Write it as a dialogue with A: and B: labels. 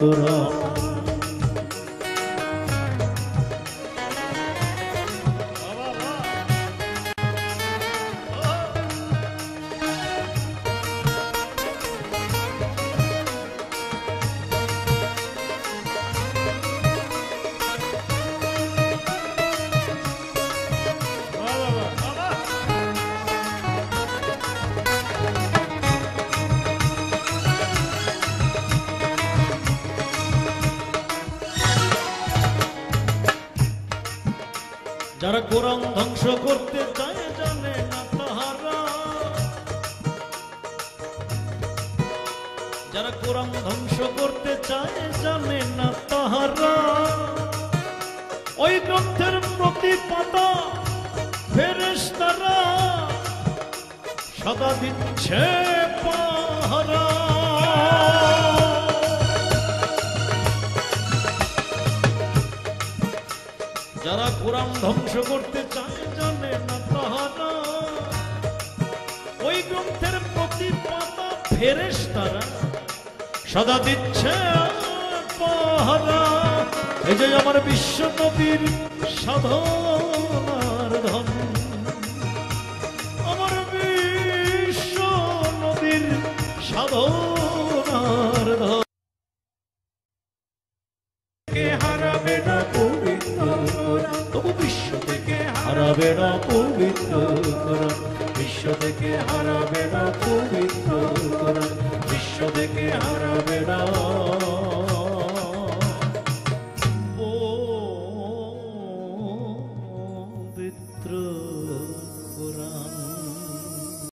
A: যারা কোরআন ধ্বংস করতে চায় জানে না তাহারা, যারা কোরআন ধ্বংস করতে চায় জানে না তাহারা, ওই গ্রন্থের প্রতি পাতা ফেরেশতারা সদা দিচ্ছে পাহারা। যারা কোরআন ধ্বংস করতে চায় জানে না তাহারা, ওই গ্রন্থের প্রতি পাতা ফেরেশতারা সদা দিচ্ছে পাহারা। এই যে আমার বিশ্ব নবীর সাধনার ধন, আমার বিশ্ব নবীর সাধনার ধন, হারাবে না পবিত্র তবু বিশ্ব থেকে হারাবে না পবিত্র, বিশ্ব থেকে হারাবে না।